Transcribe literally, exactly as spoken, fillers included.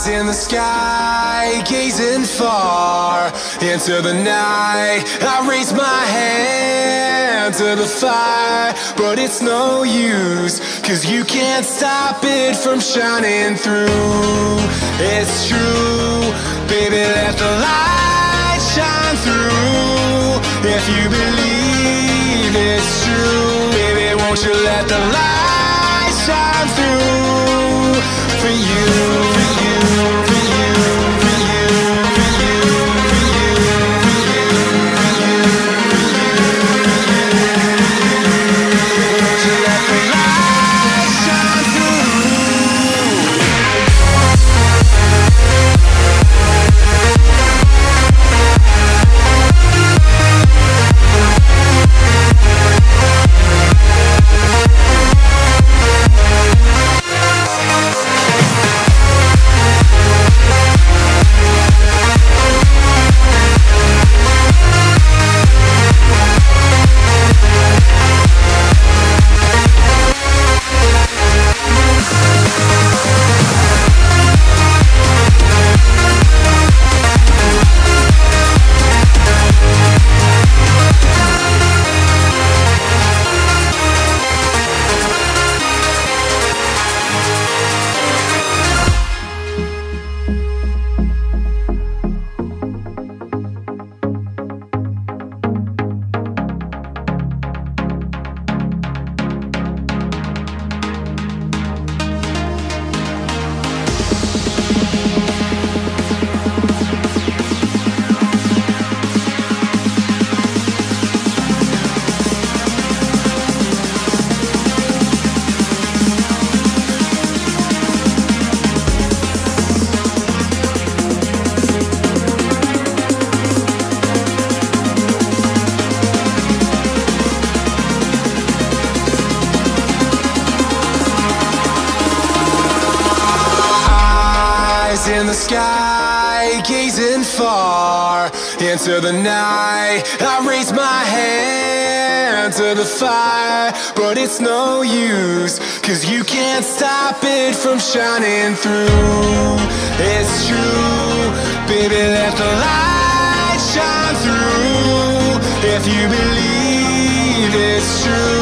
in the sky, gazing far into the night. I raise my hand to the fire, but it's no use, 'cause you can't stop it from shining through. It's true, baby, let the light shine through. If you believe it's true, baby, won't you let the light shine through for you, for you, for you, for you, for you, for you, for you, for you, won't you let the light shine through? In the sky, gazing far into the night. I raise my hand to the fire, but it's no use, 'cause you can't stop it from shining through. It's true, baby, let the light shine through. If you believe it's true,